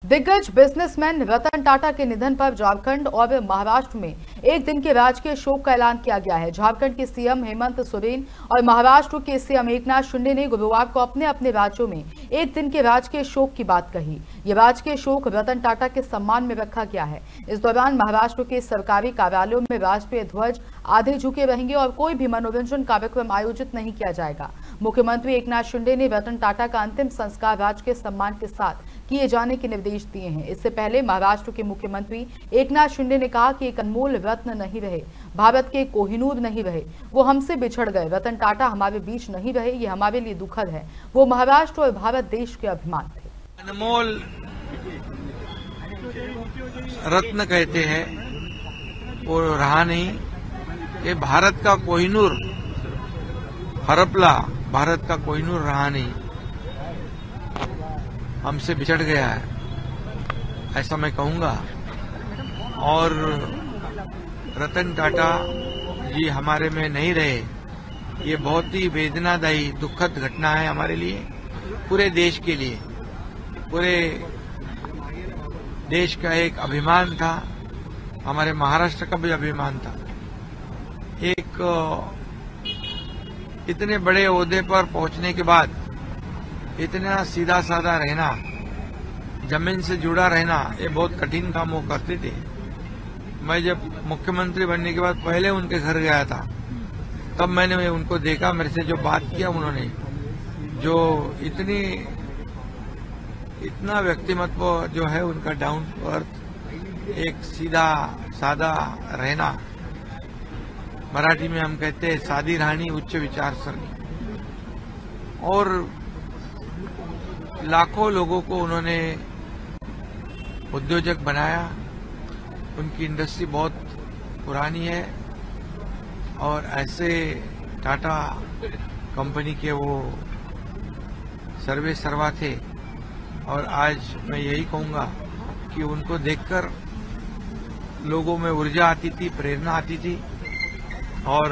दिग्गज बिजनेसमैन रतन टाटा के निधन पर झारखंड और महाराष्ट्र में एक दिन के राजकीय शोक का ऐलान किया गया है। झारखंड के सीएम हेमंत सोरेन और महाराष्ट्र के सीएम एकनाथ शिंदे ने गुरुवार को अपने अपने राज्यों में एक दिन के राजकीय शोक की बात कही। ये राजकीय शोक रतन टाटा के सम्मान में रखा गया है। इस दौरान महाराष्ट्र के सरकारी कार्यालयों में राष्ट्रीय ध्वज आधे झुके रहेंगे और कोई भी मनोरंजन कार्यक्रम आयोजित नहीं किया जाएगा। मुख्यमंत्री एकनाथ शिंदे ने रतन टाटा का अंतिम संस्कार राजकीय सम्मान के साथ किए जाने के निर्देश दिए हैं। इससे पहले महाराष्ट्र के मुख्यमंत्री एकनाथ शिंदे ने कहा कि एक अनमोल रत्न नहीं रहे, भारत के कोहिनूर नहीं रहे, वो हमसे बिछड़ गए। रतन टाटा हमारे बीच नहीं रहे, ये हमारे लिए दुखद है। वो महाराष्ट्र और भारत देश के अभिमान थे। अनमोल रत्न कहते हैं, वो रहा नहीं। ये भारत का कोहिनूर हरपला, भारत का कोहिनूर रहा नहीं, हमसे बिछड़ गया है, ऐसा मैं कहूंगा। और रतन टाटा जी हमारे में नहीं रहे, ये बहुत ही वेदनादायी दुखद घटना है हमारे लिए, पूरे देश के लिए। पूरे देश का एक अभिमान था, हमारे महाराष्ट्र का भी अभिमान था। एक इतने बड़े ओहदे पर पहुंचने के बाद इतना सीधा साधा रहना, जमीन से जुड़ा रहना, ये बहुत कठिन काम वो करते थे। मैं जब मुख्यमंत्री बनने के बाद पहले उनके घर गया था, तब मैंने उनको देखा, मेरे से जो बात किया उन्होंने, जो इतना व्यक्तिमत्व जो है उनका, डाउन टू अर्थ, एक सीधा सादा रहना, मराठी में हम कहते हैं सादी राहणी उच्च विचारसरणी। और लाखों लोगों को उन्होंने उद्योजक बनाया। उनकी इंडस्ट्री बहुत पुरानी है और ऐसे टाटा कंपनी के वो सर्वे सर्वा थे। और आज मैं यही कहूंगा कि उनको देखकर लोगों में ऊर्जा आती थी, प्रेरणा आती थी। और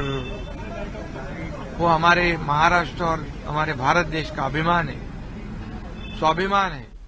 वो हमारे महाराष्ट्र और हमारे भारत देश का अभिमान है, स्वाभिमान है।